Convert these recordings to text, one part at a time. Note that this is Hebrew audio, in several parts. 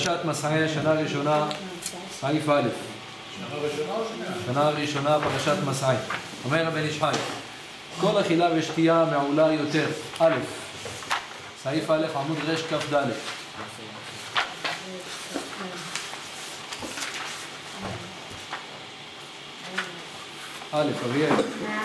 פרשת מסעי, שנה ראשונה, סעיף א'. שנה ראשונה, פרשת מסעי. אומר הבן איש חי, כל אכילה ושתייה מעולה יותר. א', סעיף א', עמוד רש כ"ד. א', אביאל.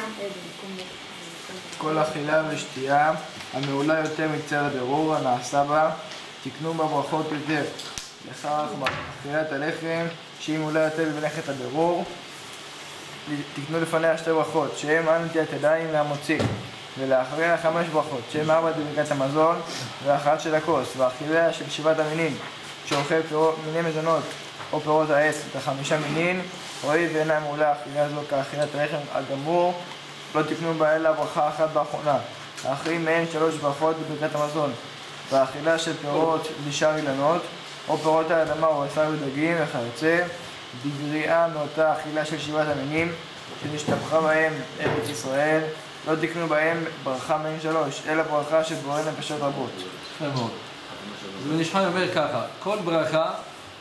כל אכילה ושתייה המעולה יותר מקצר הבירור הנעשה בה, תקנו בה ברכות יותר. לכך אכילת הלחם שהיא מעולה יותר במלאכת הבירור, תקנו לפניה 2 ברכות שהן על נטילת ידיים והמוציא, ולאחריה 5 ברכות שהן 4 בברכת המזון והאכלת של הכוס, והאכילה של 7 המינים שאוכל מיני מזונות או פירות העץ את 5 מינים. הואיל ואינה מעולה אכילה זו כאכילת הלחם הגמור, לא תקנו בה אלא ברכה אחת באחרונה, האחרים מהן 3 ברכות בברכת המזון, והאכילה של פירות בשאר אילנות או פירות האדמה או בשר ודגים וכיוצא בגריעה מאותה אכילה של 7 המינים שנשתבחה בהם ארץ ישראל, לא תקנו בהם ברכה מהן 3 אלא ברכה של בורא נפשות רבות. יפה מאוד. אז בן איש חי אומר ככה, כל ברכה,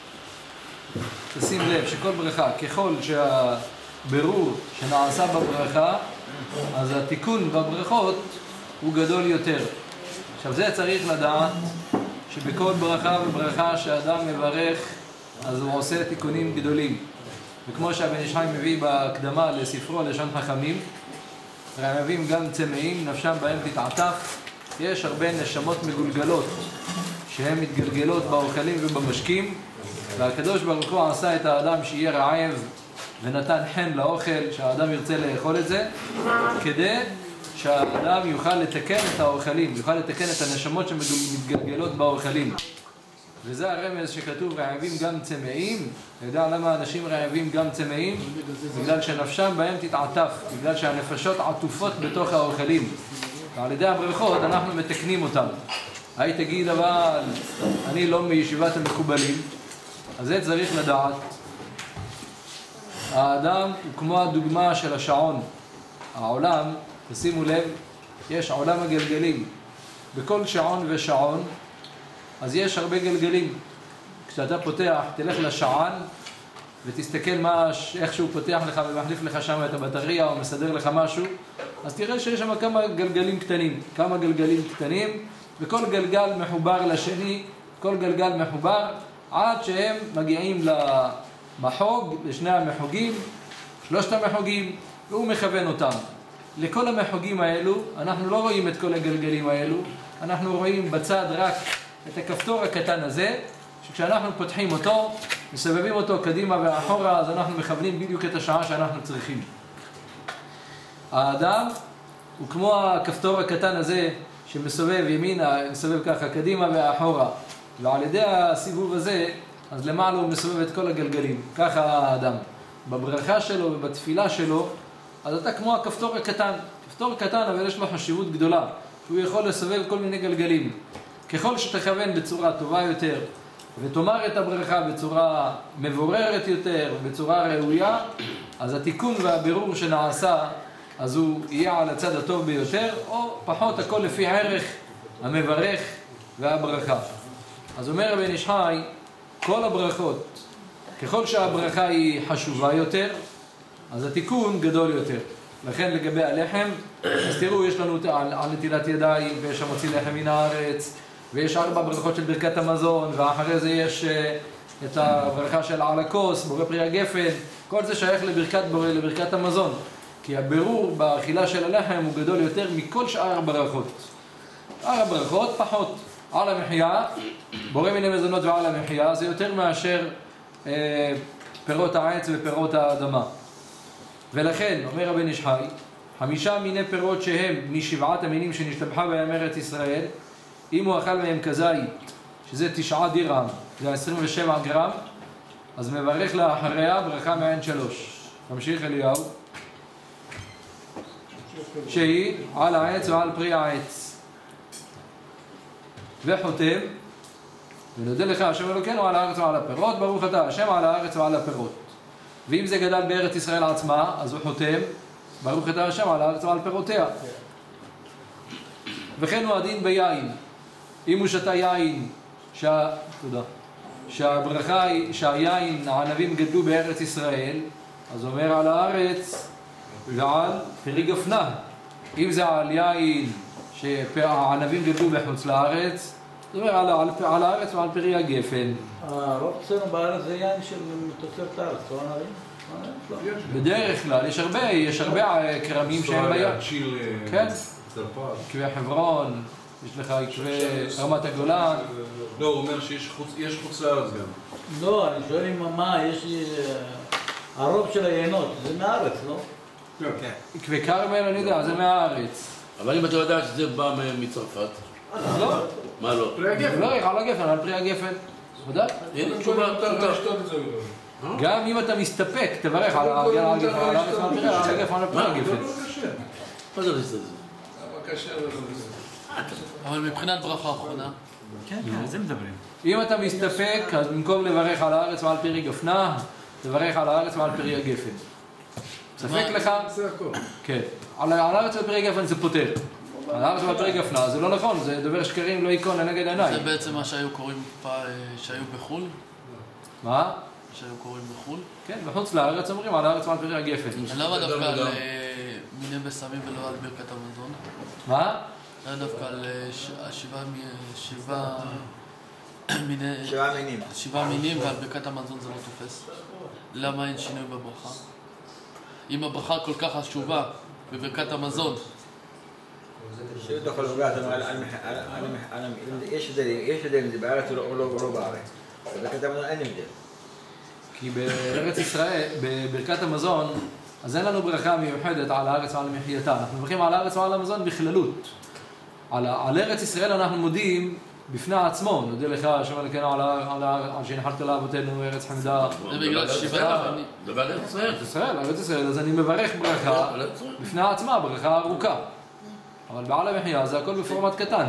תשים לב שכל ברכה, ככל שהבירור שנעשה בברכה, אז התיקון בברכות הוא גדול יותר. עכשיו זה צריך לדעת שבכל ברכה וברכה שאדם מברך, אז הוא עושה תיקונים גדולים. וכמו שהבן איש חי מביא בהקדמה לספרו לשון חכמים, רעבים גם צמאים, נפשם בהם תתעטף. יש הרבה נשמות מגולגלות שהן מתגלגלות באוכלים ובמשקים, והקדוש ברוך הוא עשה את האדם שיהיה רעב ונתן חן לאוכל, שהאדם ירצה לאכול את זה, כדי שהאדם יוכל לתקן את האוכלים, יוכל לתקן את הנשמות שמתגלגלות באוכלים. וזה הרמז שכתוב רעבים גם צמאים. אתה יודע למה אנשים רעבים גם צמאים? בגלל שנפשם בהם תתעטף, בגלל שהנפשות עטופות בתוך האוכלים. ועל ידי הברכות אנחנו מתקנים אותם. היי תגיד אבל אני לא מישיבת המקובלים, אז זה צריך לדעת. האדם הוא כמו הדוגמה של השעון. העולם, תשימו לב, יש עולם הגלגלים. בכל שעון ושעון, אז יש הרבה גלגלים. כשאתה פותח, תלך לשען ותסתכל איך שהוא פותח לך ומחליף לך שם את הבטריה או מסדר לך משהו, אז תראה שיש שם כמה גלגלים קטנים, וכל גלגל מחובר לשני, כל גלגל מחובר עד שהם מגיעים למחוג, לשני המחוגים, 3 המחוגים, והוא מכוון אותם. לכל המחוגים האלו, אנחנו לא רואים את כל הגלגלים האלו, אנחנו רואים בצד רק את הכפתור הקטן הזה, שכשאנחנו פותחים אותו, מסבבים אותו קדימה ואחורה, אז אנחנו מכוונים בדיוק את השעה שאנחנו צריכים. האדם הוא כמו הכפתור הקטן הזה, שמסובב ימינה, מסובב ככה קדימה ואחורה, ועל ידי הסיבוב הזה, אז למעלה הוא מסובב את כל הגלגלים. ככה האדם, בברכה שלו ובתפילה שלו, אז אתה כמו הכפתור הקטן. כפתור קטן, אבל יש לו חשיבות גדולה, שהוא יכול לסובב כל מיני גלגלים. ככל שתכוון בצורה טובה יותר, ותאמר את הברכה בצורה מבוררת יותר, בצורה ראויה, אז התיקון והבירור שנעשה, אז הוא יהיה על הצד הטוב ביותר, או פחות, הכל לפי ערך המברך והברכה. אז אומר הבן איש חי, כל הברכות, ככל שהברכה היא חשובה יותר, אז התיקון גדול יותר. לכן לגבי הלחם, אז תראו, יש לנו על נטילת ידיים, ויש המוציא לחם מן הארץ, ויש 4 ברכות של ברכת המזון, ואחרי זה יש את הברכה של על הכוס, בורא פרי הגפן. כל זה שייך לברכת המזון, כי הבירור באכילה של הלחם הוא גדול יותר מכל שאר הברכות. שאר הברכות פחות. על המחיה, בורא מיני מזונות ועל המחיה, זה יותר מאשר פירות העץ ופירות האדמה. ולכן, אומר הבן איש חי, 5 מיני פירות שהם מ7 המינים שנשתבחה בהם ארץ ישראל, אם הוא אכל מהם כזית, שזה 9 דירם, זה 27 גרם, אז מברך לאחריה ברכה מעין 3. תמשיך אליהו. שהיא על העץ ועל פרי העץ. וחותם, ונודה לך השם אלוקינו על הארץ ועל הפירות, ברוך אתה השם על הארץ ועל הפירות. ואם זה גדל בארץ ישראל עצמה, אז הוא חותם, ברוך אתה השם על הארץ ועל פירותיה. וכן הוא הדין ביין. אם הוא שתה יין, תודה. שהברכה היא שהיין, הענבים גדלו בארץ ישראל, אז אומר על הארץ ועל פרי גפנה. אם זה על יין שהענבים גדלו בחוץ לארץ, זאת אומרת על הארץ ועל פרי הגפן. הרוב אצלנו בארץ זה יין של תוצרת הארץ, לא ענבים? בדרך כלל, יש הרבה כרמים שהם ביד. כן, עקבי חברון, יש לך עקבי רמת הגולן. לא, הוא אומר שיש חוץ לארץ גם. לא, אני שואל אם מה, יש לי... הרוב של היינות, זה מהארץ, לא? כן. עקבי כרמל, אני יודע, זה מהארץ. אבל אם אתה יודע שזה בא מצרפת, לא. מה לא? לא, על הגפן, על פרי הגפן. ודאי. הנה תשובה יותר טוב. גם אם אתה מסתפק, תברך על הגפן, על הארץ ועל הגפן, על פרי הגפן. מה זה לסת זה? אבל מבחינת ברכה האחרונה? כן, על זה מדברים. אם אתה מסתפק, אז במקום לברך על הארץ ועל פרי גפנה, תברך על הארץ ועל פרי הגפן. ספק לך? זה הכל. כן. על הארץ ועל פרי גפן זה פותר. על הארץ ועל פרי גפנה זה לא נכון, זה דובר שקרים לא יקון לנגד עיניי. זה בעצם מה שהיו קוראים שהיו בחו"ל? מה? שהיו קוראים בחו"ל? כן, בחוץ לארץ אומרים על הארץ ועל פרי הגפן. למה דווקא על מיני בשמים ולא על ברכת המזון? מה? למה דווקא על שבעה מינים ועל ברכת המזון זה לא תופס? למה אין שינוי בברכה? אם הברכה כל כך חשובה בברכת המזון, شو دخل وقعت ايش الدليل اللي باعته ولا باعته اذا كتب انا انمدل כי בארץ ישראל, בברכת המזון, אז אין לנו ברכה מיוחדת על הארץ ועל מחייתה. אנחנו מברכים על הארץ ועל המזון בכללות. על ארץ ישראל אנחנו מודים בפני עצמו. נודה לך, השם אלוקינו על שהנחלת לאבותינו ארץ חמדה. זה בגלל שבעה מינים. זה בארץ ישראל. ארץ ישראל, אז אני מברך ברכה בפני עצמה, ברכה ארוכה. אבל בעל המחיה זה הכל בפורמט קטן.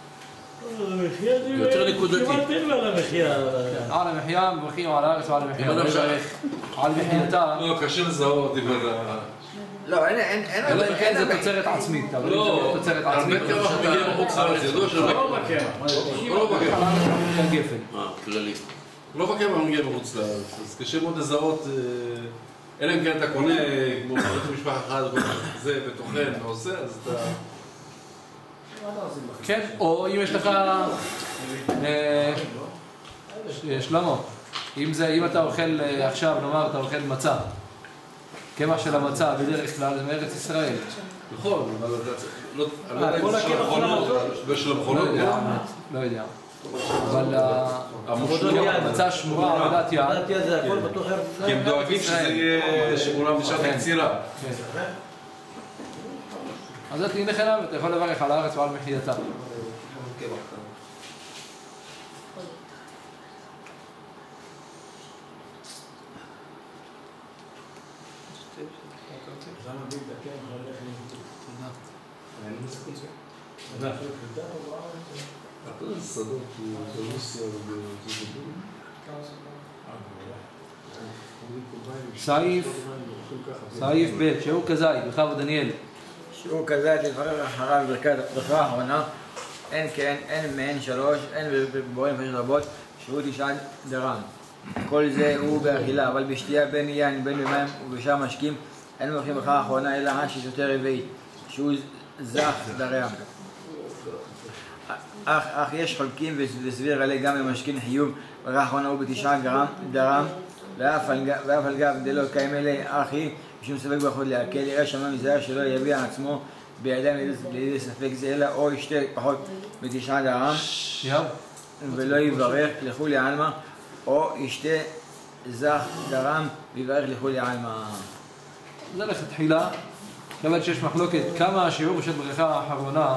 יותר נקודתי. כמעט אין לו על המחיה. על המחיה מברכים על הארץ ועל המחיה. מברך על מחייתה. לא, קשה לזהות אם אתה... لا انا אלא אם כן זה תוצרת עצמית. אבל אם לא, זה תוצרת עצמית, הרבה קרח מגיע בחוץ לארץ, ידוע שלא בקרח. גפן. כללי. לא בקרח מגיע בחוץ לארץ, אז קשה מאוד לזהות, אלא אם כן אתה קונה, כמו משפחה אחת, זה וטוחן ועושה, אז אתה... כן, או אם יש לך... שלמה, אם אתה אוכל עכשיו, נאמר, אתה אוכל מצה. קמח של המצה בדרך כלל זה מארץ ישראל. נכון, אבל אתה צריך... אני לא יודע אם זה של המכונות, ושל המכונות. לא יודע. אבל המצה שמורה על דת יד. דת יד זה הכל בתוך ארץ ישראל. כי הם דואגים שזה יהיה שמורה בשעת הקצירה. אז את הנה חינם, אתה יכול לברך על הארץ ועל מחייתה. סעיף ב' שהוא כזאי, בכבוד דניאל. שהוא כזה לברך אחריו ברכת ברכה האחרונה אין כן, אין מעין שלוש, אין בבורים פרשות רבות שהוא תשעת דרם. כל זה הוא באכילה, אבל בשתייה בין יין בין במים ובשאר משקים אין מברכים ברכה האחרונה אלא עד שיותר רביעית שהוא זך דרם. אך יש חולקים וסביר עלי גם במשכין חיוב ברכה האחרונה הוא בתשעה דרם ואף על גב דלא קיים אלי אחי משום ספק ברכות להקל, יראה שמע מזהר שלא יביע עצמו בידיים לידי ספק זה אלא או ישתה פחות בתשעה דרם ולא יברך לכולי עלמא או ישתה זך דרם ויברך לכולי עלמא. זה לכתחילה, כיוון שיש מחלוקת כמה השיעור של ברכה האחרונה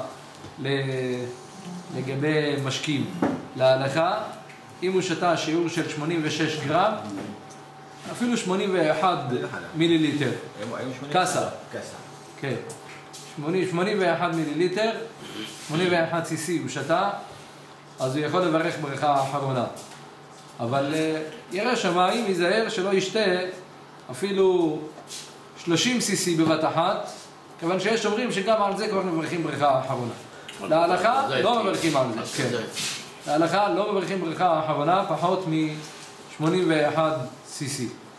לגבי משקים. להלכה, אם הוא שתה שיעור של 86 גרם, אפילו 81 מיליליטר. קסה. כן. 81 מיליליטר, 81 cc הוא שתה, אז הוא יכול לברך ברכה האחרונה. אבל ירא שמיים, ייזהר שלא ישתה אפילו 30 cc בבת אחת, כיוון שיש אומרים שגם על זה כבר מברכים ברכה האחרונה. להלכה לא מברכים על זה. כן. להלכה לא מברכים ברכה האחרונה פחות מ-81 cc.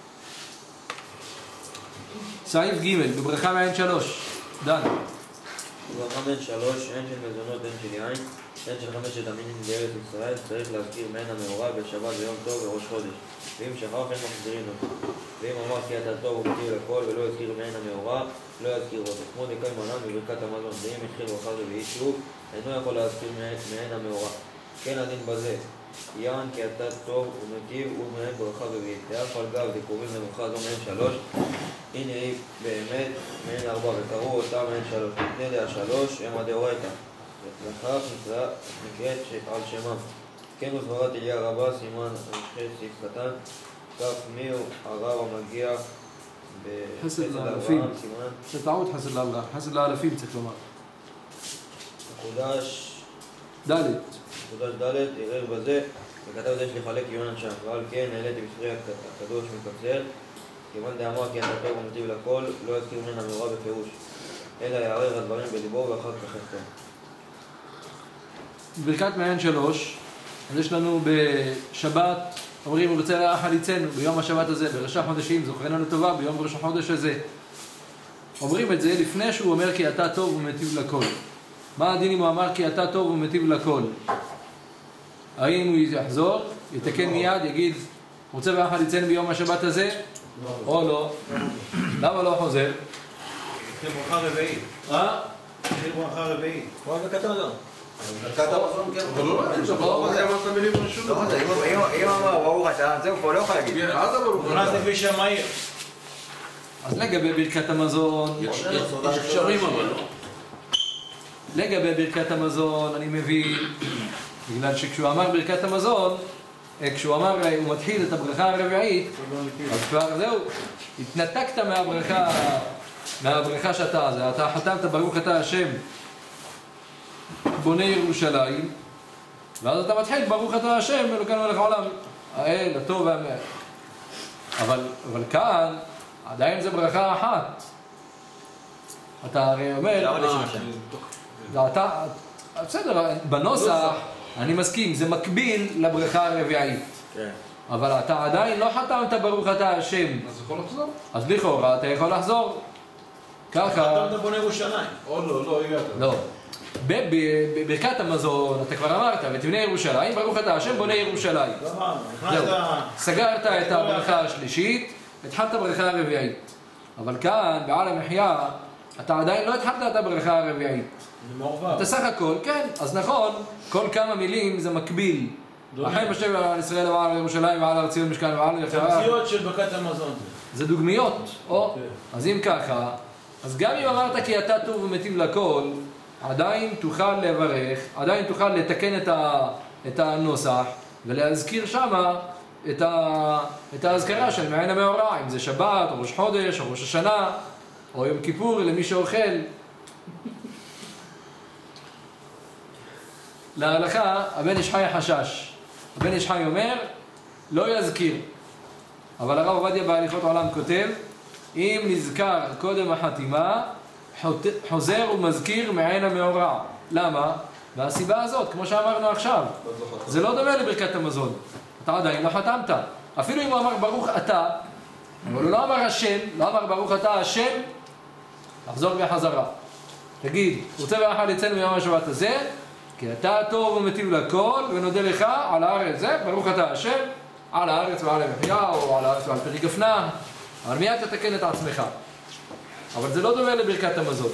סעיף ג' בברכה מעין 3, דן. ברכה מעין 3, הן של מזונות, הן של יין, הן של 5 המינים בארץ ישראל, צריך להזכיר מעין המאורע בשבת ביום טוב וראש חודש. ואם שכח אין מחזירים אותו. ואם אמר כי אתה טוב ומתיר לכל ולא יזכיר מעין המאורע, לא יזכיר אותו. כמו דקאי מנן בברכת המזון, ואם התחיל ברכה רביעית שוב, אינו יכול להזכיר מעין המאורע. כן הדין בזה, יען כי אתה טוב ומתיר ומעין ברכה רביעית. ואף על גב דקוראים לברכה זו מעין 3, הנה היא באמת מעין 4, וקראו אותה מעין 3. מפני דעה 3 הם הדאורייתא. לכך נקראת על שמם. כן וסברת אליה רבה, סימן רשחי סעיף קטן, כף מיהו הרב המגיע בחסד לאברהם, סימן. זה טעות חסד לאללה, חסד לאלפים צריך לומר. חודש ד' ד' ערער בזה, וכתב זה יש לחלק יונן שם, ועל כן העליתי בספרי הקדוש מקצר, כיוון דאמר כי אתה טוב ומטיב לכל, לא יזכיר ממנה המאורע בפירוש, אלא יערער הדברים בליבו ואחר כך יחתום. ברכת מעין 3, אז יש לנו בשבת, אומרים הוא רוצה לאחל יצאנו ביום השבת הזה, בראשי חודשים, זוכרנו לטובה, ביום ראש החודש הזה. אומרים את זה לפני שהוא אומר כי אתה טוב ומטיב לכל. מה הדין אם הוא אמר כי אתה טוב ומטיב לכל? האם הוא יחזור, יתקן מיד, יגיד רוצה לאחל יצאנו ביום השבת הזה? או לא? למה לא חוזר? זה ברכה רביעית. זה ברכה רביעית. כמו ברכת המזון. ברכת המזון, כן. אבל לא ראיתי, לא אמרת מילים ראשונות. לא חוזר, אם אמר ברוך אתה, זהו פה לא יכול להגיד. אז ברוך הוא נכנס לפי שם העיר. אז לגבי ברכת המזון, יש קשרים אבל לא. לגבי ברכת המזון אני מבין, בגלל שכשהוא אמר ברכת המזון, כשהוא אמר, הוא מתחיל את הברכה הרביעית, אז כבר זהו, התנתקת מהברכה שאתה, אתה חתמת ברוך אתה השם בונה ירושלים, ואז אתה מתחיל ברוך אתה השם אלוקינו מלך העולם, האל, הטוב והמעט. אבל כאן עדיין זה ברכה אחת. אתה הרי אומר, בסדר, בנוסח אני מסכים, זה מקביל לברכה הרביעית. אבל אתה עדיין לא חתמת ברוך אתה השם. אז יכול לחזור? אז לכאורה אתה יכול לחזור. ככה... חתמת בונה ירושלים. או לא הגעת. לא. בברכת המזון אתה כבר אמרת, ותבנה ירושלים, ברוך אתה השם בונה ירושלים. זהו. סגרת את הברכה השלישית, התחלת ברכה הרביעית. אבל כאן, בעל המחיה, אתה עדיין לא התחלת את הברכה הרביעית. אתה סך הכל, כן, אז נכון, כל כמה מילים זה מקביל. החיים בשם על ישראל ועל ירושלים ועל ארצי ומשכן ועל יחרה. תמציות של ברכת המזון. זה דוגמיות, אז אם ככה, אז גם אם אמרת כי אתה טוב ומטיב לכל, עדיין תוכל לברך, עדיין תוכל לתקן את הנוסח ולהזכיר שמה את ההזכרה של מעין המאורע, אם זה שבת או ראש חודש או ראש השנה או יום כיפור למי שאוכל. להלכה, הבן איש חי חשש. הבן איש חי אומר, לא יזכיר. אבל הרב עובדיה בהליכות העולם כותב, אם נזכר קודם החתימה, חוזר ומזכיר מעין המאורע. למה? והסיבה הזאת, כמו שאמרנו עכשיו, זה לא דומה לברכת המזון. אתה עדיין לא חתמת. אפילו אם הוא אמר ברוך אתה, אבל הוא לא אמר השם, לא אמר ברוך אתה השם, לחזור בחזרה. תגיד, רוצה ואחד יצאנו ביום השבת הזה, כי אתה טוב ומטיב לכל, ונודה לך על הארץ זה, ברוך אתה השם, על הארץ ועל המחיה, או על הארץ ועל פרי גפנה, אבל מיד תתקן את עצמך. אבל זה לא דומה לברכת המזון.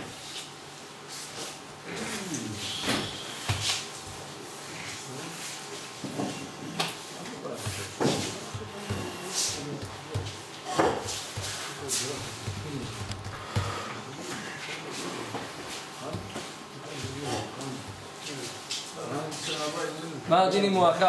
מה הדין אם הוא אכל,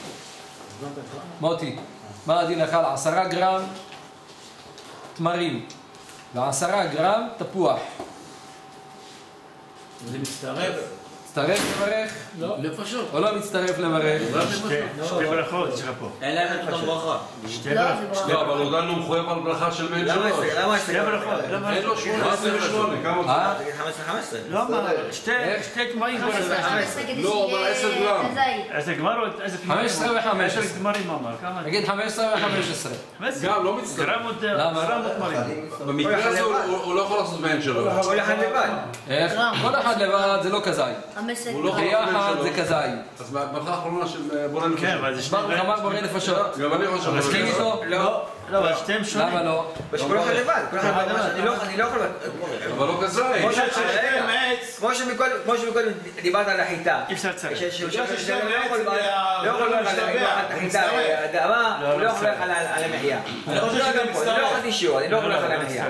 מוטי, מה הדין אכל 10 גרם תמרים ו10 גרם תפוח? זה מצטרף? מצטרף לברך? לפשוט. או לא מצטרף לברך? שתי ברכות יש לך פה. אין להם את אותם ברכה. שתי ברכות. לא, אבל עדיין הוא מחויב על ברכה של מעין שלוש. למה שתי ברכות. אין לו 28, כמה זה? 15? לא, מה, שתי גמרים. לא, אבל 10 גרם. 10 גמר או 10 גמרים? 15 ו-15. 10 גמרים אמר, כמה? נגיד 15 ו-15. גם לא מצטרף. גרמות גמרים. במקרה הזה הוא לא יכול לעשות מעין שלוש. כל אחד לבד. איך? כל אחד לבד זה לא כזית. הוא לא יכול ביחד לעשות זה מעין שלוש. כזית. אז ברכה האחרונה של בורא נפשות. כן, אבל זה שני ברוך אמר בורא נפשות. גם אני חושב. מסכים איתו? לא. לא, אבל שתיהם שונים. למה לא? כל אחד לבד. כל אחד לבד. אני לא יכול... אבל לא כזית. כמו שמקודם דיברת על החיטה. אי אפשר לצרף. לא יכול לברך על החיטה, האדמה, הוא לא יכול לברך על המחיה. אני לא אכלתי שיעור, אני לא יכול לברך על המחיה.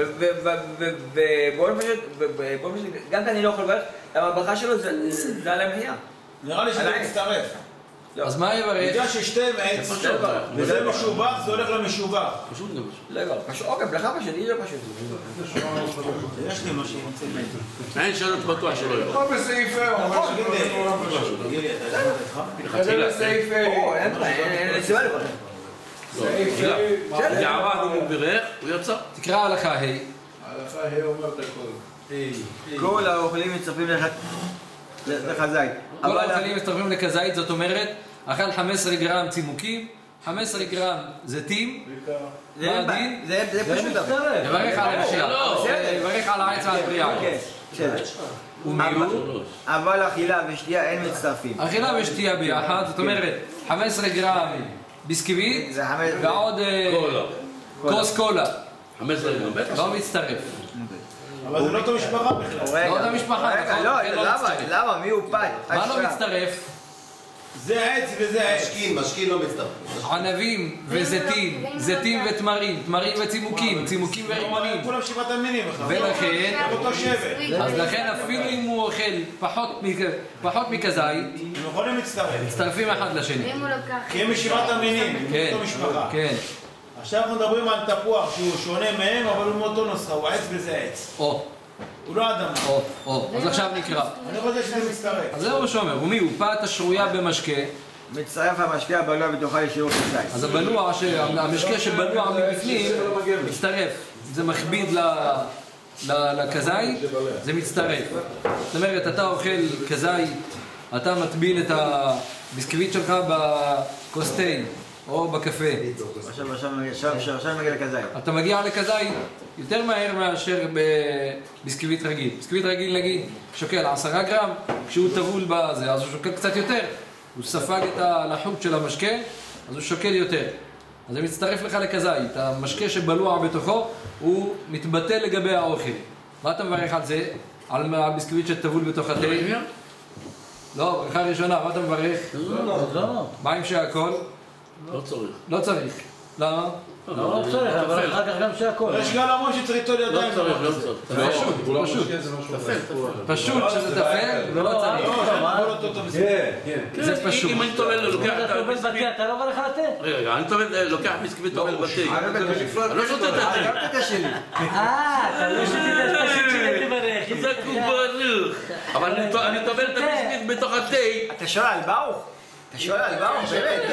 ובואו פשוט, גם אני לא יכול לברך, אבל הברכה שלו זה על המחיה. נראה לי שזה מצטרף. אז מה יברך? בגלל ששתיהם עץ, וזה משובח, זה הולך למשובח. פשוט גם פשוט. לא יברך. אוקיי, ברכה פשוט, היא לא פשוט. יש לי משהו רוצה מהם. אין שאלות בטוח שלא יבוא. פה בסעיף חזר לסעיף אין סיבה לברך. יעבד הוא בירך, הוא יצא. תקרא הלכה ה'. ההלכה אומר את הכל. כל האוכלים מצטרפים לחזית. כל האוכלים מצטרפים לכזית, זאת אומרת, אכל 15 גרם צימוקים, 15 גרם זיתים, מה הדין? זה פשוט יברך על המחיה, יברך על העץ ועל פריעה. אבל אכילה ושתייה אין מצטרפים. אכילה ושתייה ביחד, זאת אומרת, 15 גרם ביסקוויט ועוד כוס קולה. 15 גרם בטח. לא מצטרף. אבל זה לא אותו משפחה בכלל. לא אותה משפחה, נכון? למה? מי הוא פת? מה לא מצטרף? זה עץ וזה עץ. משקיע לא מצטרף. ענבים וזיתים, זיתים ותמרים, תמרים וצימוקים, צימוקים ורימונים. כולם שבעת המינים בכלל. ולכן, אותו שבט. אז לכן אפילו אם הוא אוכל פחות מכזית, הם יכולים להצטרף. מצטרפים אחד לשני. כי הם משבעת המינים, כן, אותו משפחה. כן. עכשיו אנחנו מדברים על תפוח שהוא שונה מהם, אבל הוא מאותו נוסחה, הוא עץ וזה עץ. הוא לא אדמה. אז עכשיו נקרא. אני חושב שזה מצטרף. אז זהו שאומר, ומי הוא פת השרויה במשקה, מצטרף המשקה הבלוע בתוכה לשיעור כזית. אז המשקה שבלוע מבפנים מצטרף. זה מכביד לכזית, זה מצטרף. זאת אומרת, אתה אוכל כזית, אתה מטביל את הביסקוויט שלך בכוס תה או בקפה. עכשיו מגיע לכזית. אתה מגיע לכזית יותר מהר מאשר בביסקוויט רגיל. ביסקוויט רגיל נגיד שוקל 10 גרם, כשהוא טבול בזה, אז הוא שוקל קצת יותר. הוא ספג את הלחות של המשקה, אז הוא שוקל יותר. אז זה מצטרף לך לכזית. המשקה שבלוע בתוכו הוא מתבטא לגבי האוכל. מה אתה מברך על זה? על הביסקוויט שטבול בתוך התה? לא, ברכה ראשונה, מה אתה מברך? לא. מה עם שהכל? לא צריך. לא צריך. למה? לא צריך, אבל אחר כך גם שהכל. יש גם המון שצריך ליטול ידיים. לא צריך. פשוט שזה טפל ולא צריך. זה פשוט. אם אני טובל לוקח את אתה בבית בתי, אתה לא בא לך לתת? רגע, אני לוקח ביסקוויט טובל בתי. אני לא שותה את התה. אתה אתה לא שתית את פשוט שלי תברך. זה ברוך. אבל אני טובל את הביסקוויט בתוך התה. אתה שואל על ברוך? אתה שואל על ברוך?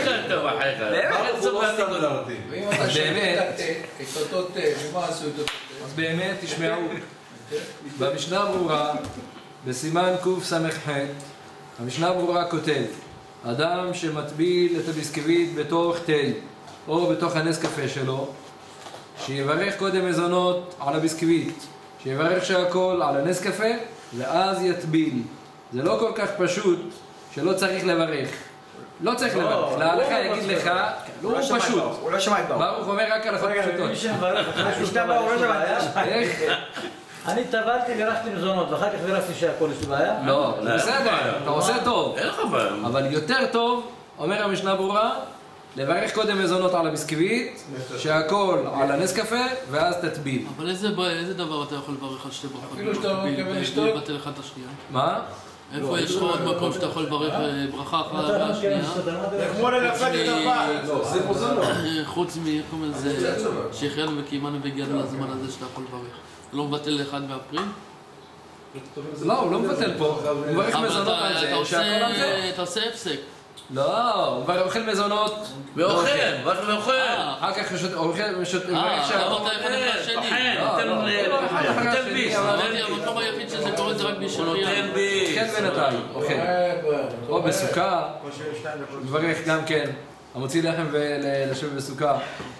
אז באמת תשמעו, במשנה ברורה, בסימן קס"ח, המשנה ברורה כותב, אדם שמטביל את הביסקוויט בתוך תה או בתוך הנס קפה שלו, שיברך קודם מזונות על הביסקוויט, שיברך שהכל על הנס קפה ואז יטביל. זה לא כל כך פשוט שלא צריך לברך. לא צריך לברך, להלכה יגיד לך, הוא פשוט. הוא לא שמע את ברוך. ברוך אומר רק הלכות פשוטות. משנה ברוך לא שמע. איך? אני טבלתי ובירכתי מזונות, ואחר כך בירכתי שהכל יש לי בעיה? לא, זה בסדר, אתה עושה טוב. אין לך בעיה. אבל יותר טוב, אומר המשנה ברורה, לברך קודם מזונות על הביסקוויט, שהכל על הנס קפה, ואז תטביל. אבל איזה דבר אתה יכול לברך על שתי ברכות? אפילו שאתה לא מתכוון לשתות? לבטל אחד את השנייה. מה? איפה יש לך עוד מקום שאתה יכול לברך ברכה אחת והשנייה? זה כמו ללפת את הפעל. חוץ מקום הזה, שהחיינו וקיימנו והגיענו לזמן הזה שאתה יכול לברך. לא מבטל לאחד באפריל? לא, הוא לא מבטל פה. הוא מברך מזונות על זה, שהכל על זה. אתה עושה הפסק. לא, הוא מברך אוכל מזונות. ואוכל, ואוכל. אחר כך אוכל ושותק. אמרת אחד לשני. נותן ביס. אמרתי, המקום היחיד שזה קורה זה רק בשחייה. נותן ביס. כן בינתיים, אוכל. או בסוכה, מברך גם כן. המוציא לחם ולשבת בסוכה.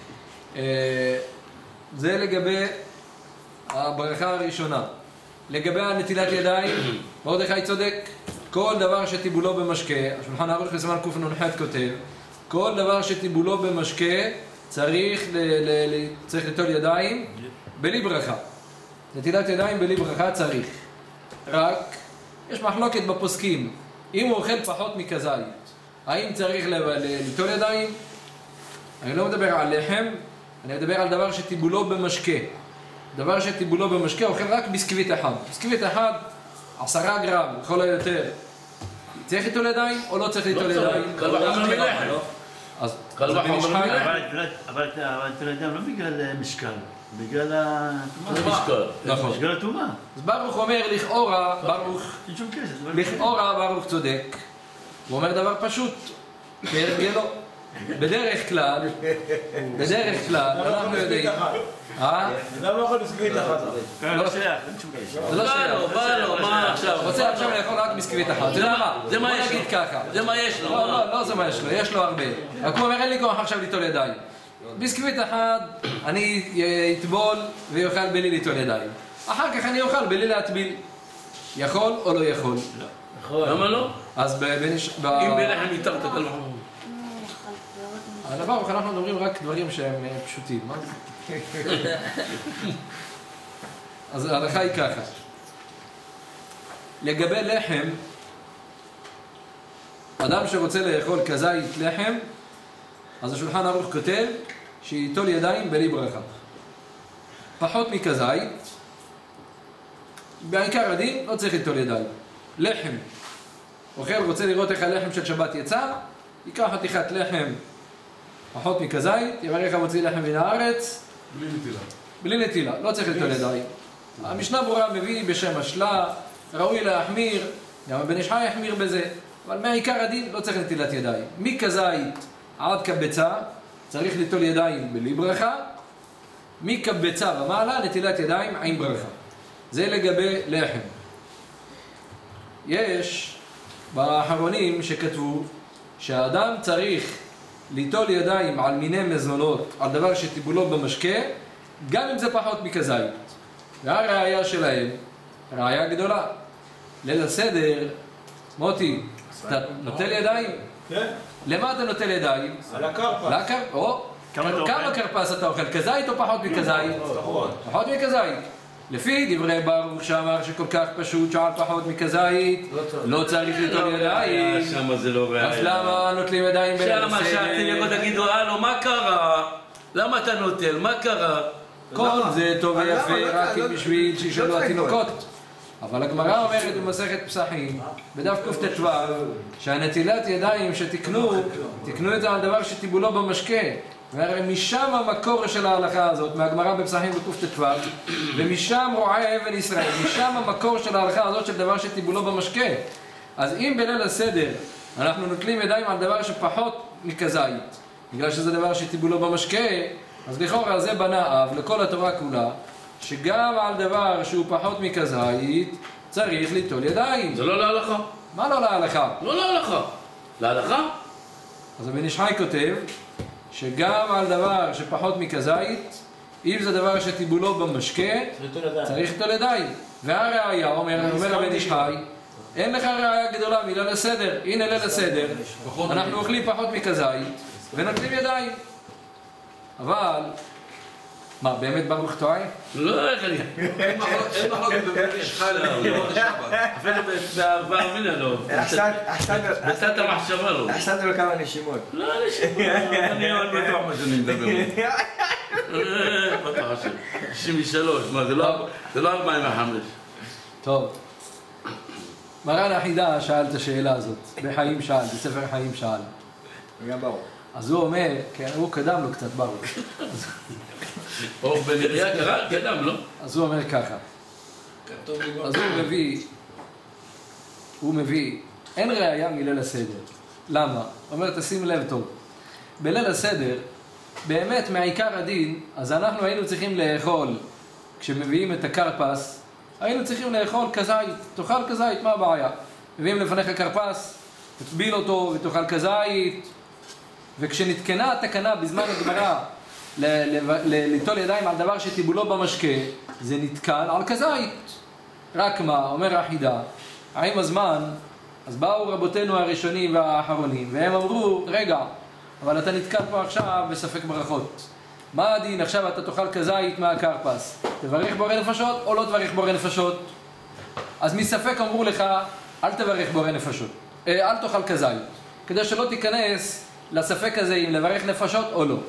זה לגבי הברכה הראשונה. לגבי הנטילת ידיים, מרדכי צודק. כל דבר שטיבולו במשקה, השולחן ערוך בסימן קנ"ח כותב, כל דבר שטיבולו במשקה צריך ליטול ידיים בלי ברכה. נטילת ידיים בלי ברכה צריך. רק יש מחלוקת בפוסקים. אם הוא אוכל פחות מכזית, האם צריך ליטול ידיים? אני לא מדבר על לחם, אני מדבר על דבר שטיבולו במשקה. דבר שטיבולו במשקה אוכל רק ביסקוויט אחד. ביסקוויט אחד, 10 גרם, לכל היותר. צריך ליטול ידיים או לא צריך ליטול ידיים? קל וחומר מלחם. אז קל וחומר מלחם. אבל אתה יודע, לא בגלל משקל, בגלל משקל. נכון. בגלל הטומאה. אז ברוך אומר, לכאורה ברוך צודק. הוא אומר דבר פשוט, כהרגלו. בדרך כלל, אנחנו יודעים... אדם לא יכול ביסקוויט אחת. לא שייך, זה לא שייך. בא לו, מה עכשיו? רוצה עכשיו לאכול רק ביסקוויט אחת. אתה יודע מה? זה מה בוא יש לו. נגיד ככה. זה מה יש לו. לא זה מה יש לו, יש לו הרבה. רק הוא אומר, אין לי כוח עכשיו ליטול ידיים. ביסקוויט אחד, אני אטבול ויאכל בלי ליטול ידיים. אחר כך אני אוכל בלי להטביל. יכול או לא יכול? למה לא? אז אם בלחם יתרת קל וחומר. הדבר, אנחנו מדברים רק דברים שהם פשוטים. מה? אז ההלכה היא ככה. לגבי לחם, אדם שרוצה לאכול כזית לחם, אז השולחן ערוך כותב שיטול ידיים בלי ברכה. פחות מכזית, בעיקר הדין לא צריך ליטול ידיים. לחם. אוכל רוצה לראות איך הלחם של שבת יצא, ייקח חתיכת לחם פחות מכזית, יברך המוציא לחם מן הארץ. בלי נטילה, לא צריך ליטול ידיים. המשנה ברורה מביא בשם השלה, ראוי להחמיר, גם הבן איש חי יחמיר בזה, אבל מהעיקר הדין לא צריך נטילת ידיים. מכזית עד קבצה צריך ליטול ידיים בלי ברכה, מקבצה ומעלה נטילת ידיים עם ברכה. זה לגבי לחם. יש באחרונים שכתבו שהאדם צריך ליטול ידיים על מיני מזונות, על דבר שטיבולו במשקה, גם אם זה פחות מכזית. והראיה שלהם, ראיה גדולה. ליל הסדר, מוטי, אתה נוטל ידיים? כן. למה אתה נוטל ידיים? על הקרפס. או, כמה קרפס אתה אוכל? כזית או פחות מכזית? פחות מכזית. לפי דברי ברוך שאמר שכל כך פשוט שעל פחות מכזית לא צריך ליטול ידיים. שמה זה לא ראיה. אז למה נוטלים ידיים בליל הסדר? שמה שאתם יכולים להגידו, הלו, מה קרה? למה אתה נוטל? מה קרה? כל זה טוב ויפה רק בשביל שישאלו התינוקות. אבל הגמרא אומרת במסכת פסחים, בדף קט"ו, שהנטילת ידיים שתקנו, תקנו את זה על דבר שטיבולו במשקה. והרי משם המקור של ההלכה הזאת, מהגמרא בפסחים בקט"ו, ומשם רועה אבן ישראל, משם המקור של ההלכה הזאת של דבר שטיבולו במשקה. אז אם בליל הסדר אנחנו נוטלים ידיים על דבר שפחות מכזית, בגלל שזה דבר שטיבולו במשקה, אז לכאורה זה בנה אב לכל התורה כולה, שגם על דבר שהוא פחות מכזית צריך ליטול ידיים. זה לא להלכה. מה לא להלכה? לא להלכה. להלכה? אז הבן איש חי כותב שגם על דבר שפחות מכזית, אם זה דבר שטיבולו במשקה, צריך ליטול ידיים. והראיה, אומר הבן איש חי, אין לך ראיה גדולה מליל הסדר. הנה ליל הסדר, אנחנו אוכלים פחות מכזית ונוטלים ידיים. אבל, מה, באמת ברוך טועה? לא, איך אני... אין מחלוקת בבית איש חי לראות השבת. אפילו בעבר מילה לא. בצד המחשבה לא. אחסנת לו כמה נשימות. לא, אני עוד בטוח מה שאני מדבר. מה אתה חושב? 63, מה זה לא 45. טוב. מרן החידה שאל את השאלה הזאת, בחיים שאל, בספר חיים שאל. וגם ברוך. אז הוא אומר, כן, הוא קדם לו קצת ברוך. או בנריה קדם, לא? אז הוא אומר ככה, אז הוא מביא, אין ראייה מליל הסדר. למה? הוא אומר, תשים לב טוב. בליל הסדר, באמת מעיקר הדין, אז אנחנו היינו צריכים לאכול, כשמביאים את הקרפס, היינו צריכים לאכול כזית, תאכל כזית, מה הבעיה? מביאים לפניך קרפס, תטביל אותו ותאכל כזית, וכשנתקנה התקנה בזמן הגמרא ליטול ידיים על דבר שטיבולו במשקה, זה נתקן על כזית. רק מה, אומר החידה, עם הזמן, אז באו רבותינו הראשונים והאחרונים, והם אמרו, רגע, אבל אתה נתקן פה עכשיו בספק ברכות. מה הדין, עכשיו אתה תאכל כזית מהקרפס, תברך בורא נפשות או לא תברך בורא נפשות? אז מספק אמרו לך, אל תברך בורא נפשות, אל תאכל כזית, כדי שלא תיכנס לספק הזה אם לברך נפשות או לא.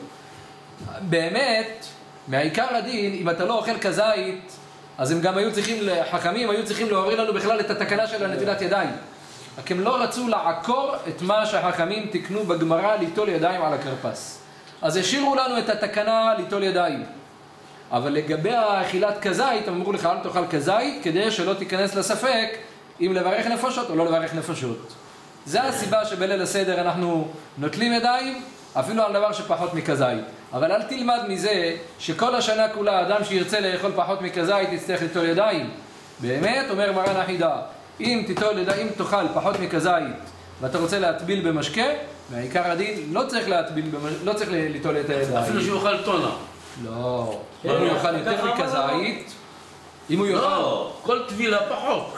באמת, מעיקר הדין, אם אתה לא אוכל כזית, אז הם גם היו צריכים, חכמים היו צריכים להוריד לנו בכלל את התקנה של הנטילת ידיים. רק הם לא רצו לעקור את מה שהחכמים תקנו בגמרא ליטול ידיים על הקרפס. אז השאירו לנו את התקנה ליטול ידיים. אבל לגבי האכילת כזית, הם אמרו לך אל תאכל כזית, כדי שלא תיכנס לספק אם לברך נפשות או לא לברך נפשות. זה הסיבה שבליל הסדר אנחנו נוטלים ידיים, אפילו על דבר שפחות מכזית. אבל אל תלמד מזה שכל השנה כולה אדם שירצה לאכול פחות מכזית יצטרך ליטול ידיים. באמת, אומר מרן החידה, אם תאכל פחות מכזית ואתה רוצה להטביל במשקה, מעיקר הדין לא צריך ליטול את הידיים. אפילו שהוא יאכל טונה. לא. אם הוא יאכל יותר מכזית, אם הוא יאכל... לא, כל טבילה פחות.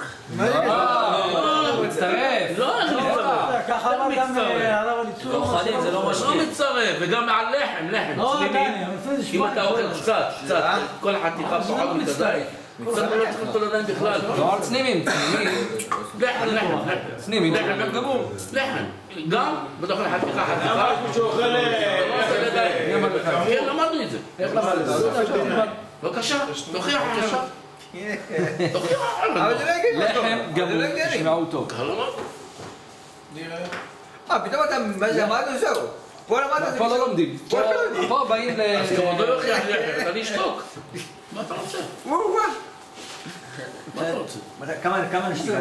הוא מצטרף. לא, אני מצטרף. ככה אמר גם הרב הליצור. לא חדים, זה לא משקיע. לא מצטרף, וגם על לחם. אם אתה אוכל קצת, כל חתיכה פחות מכזית. קצת לא צריך לטול ידיים בכלל. לא על צנימים. לחם. צנימים. לחם גמור. לחם. גם בתוך חתיכה. שאוכל... כן, למדנו את זה. איך למד את זה? בבקשה, תוכיח עכשיו. אבל זה לא הגיוני. לחם גמור, תשמעו טוב. פתאום אתה, מה שאמרנו זהו. פה למדת... פה לא לומדים. פה באים ל... אז כבודו יוכיח לחם, אתה נשתוק. מה אתה רוצה? מה אתה רוצה? כמה נשתוק?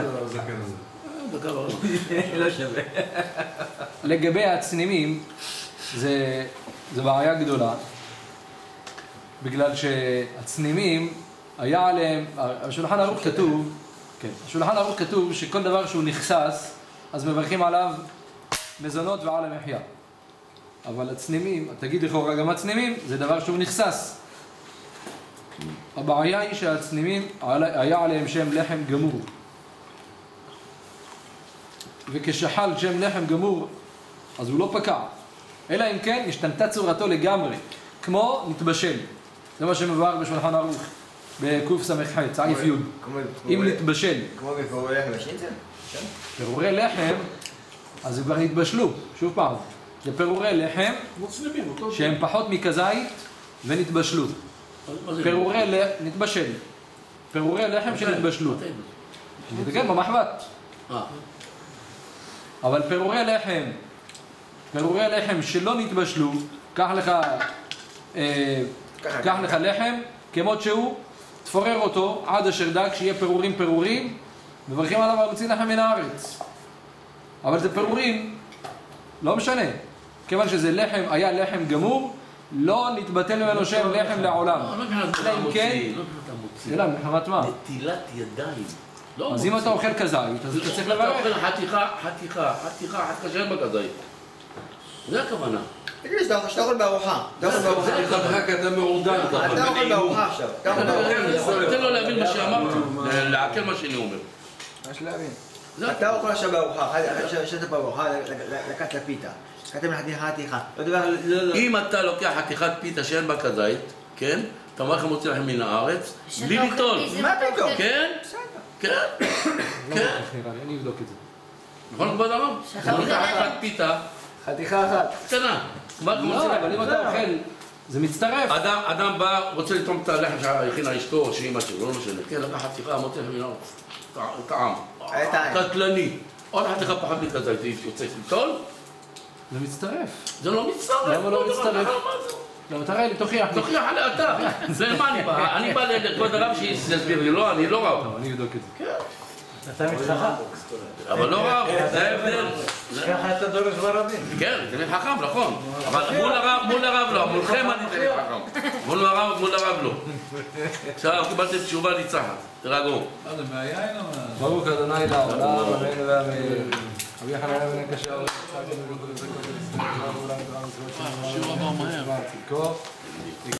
לא שווה. לגבי הצנימים, זה בעיה גדולה. בגלל שהצנימים, היה עליהם, בשולחן ערוך כתוב, כן, בשולחן ערוך כתוב שכל דבר שהוא נכסס, אז מברכים עליו מזונות ועל המחיה. אבל הצנימים, תגיד לכאורה גם הצנימים, זה דבר שהוא נכסס. הבעיה היא שהצנימים, היה עליהם שם לחם גמור. וכשחל שם לחם גמור, אז הוא לא פקע. אלא אם כן, השתנתה צורתו לגמרי, כמו נתבשל. זה מה שמבואר בשולחן ערוך. בקוף סמך חי, צעיף י' אם נתבשל. כמו בפירורי לחם השינצל? פירורי לחם, אז הם כבר נתבשלו, שוב פעם. זה פירורי לחם שהם פחות מכזית ונתבשלו. נתבשל. פירורי לחם שנתבשלו. זה כן, במחבת. אבל פירורי לחם שלא נתבשלו, קח לך לחם כמות שהוא, תפורר אותו עד אשר דק, שיהיה פירורים, מברכים עליו להוציא לחם מן הארץ. אבל זה פירורים, לא משנה. כיוון שזה לחם, היה לחם גמור, לא נתבטל ממנו שם לחם לעולם. אלא אם כן, אלא מחמת מה? נטילת ידיים. אז אם אתה אוכל כזית, אז אתה צריך לברך. אתה אוכל חתיכה שאין בה כזית. זה הכוונה. תגיד לי, שאתה אוכל בארוחה. אתה אוכל בארוחה עכשיו. תן לו להבין מה שאמרתי, לעכל מה שאני אומר. ממש להבין. אתה אוכל עכשיו בארוחה, שתה בארוחה, לקחת לפיתה. לקחתם חתיכה. אם אתה לוקח חתיכת פיתה שאין בה כזית, כן? אתה אומר לך מוציא לכם מן הארץ, בלי ליטול. מה פתאום? כן? כן? אני אבדוק את זה. נכון כבוד הרב? אתה לוקח חתיכת פיתה, חתיכה אחת. קטנה. לא, אבל אם אתה אוכל, זה מצטרף. אדם בא, רוצה לטעום את הלחם שהכינה אשתו או שאמא שלו, לא משנה. כן, לקח חתיכה, מוציא לכם מן הארץ. טעם. קטלני. עוד חתיכה פחות מכזית, יוצא ליטול? זה מצטרף. זה לא מצטרף. למה לא מצטרף? לא, תראה לי, תוכיח. תוכיח עלי אתה. זה מה אני בא? אני בא לכבוד הרב שיסביר לי, לא, אני לא רב. טוב, אני אבדוק את זה. אתה מתחכם. אבל לא רב, זה ההבדל. ככה אתה דורש ברבים. כן, תלמיד חכם, נכון. אבל מול הרב לא, מולכם אני תלמיד חכם. מול הרב לא. עכשיו קיבלתם תשובה ניצחת, תרגעו. זה מהיין או מה? ברוך ה' לעולם, אמן ואמן. רבי יחנן בן הקשה, שיעור הבא מהר.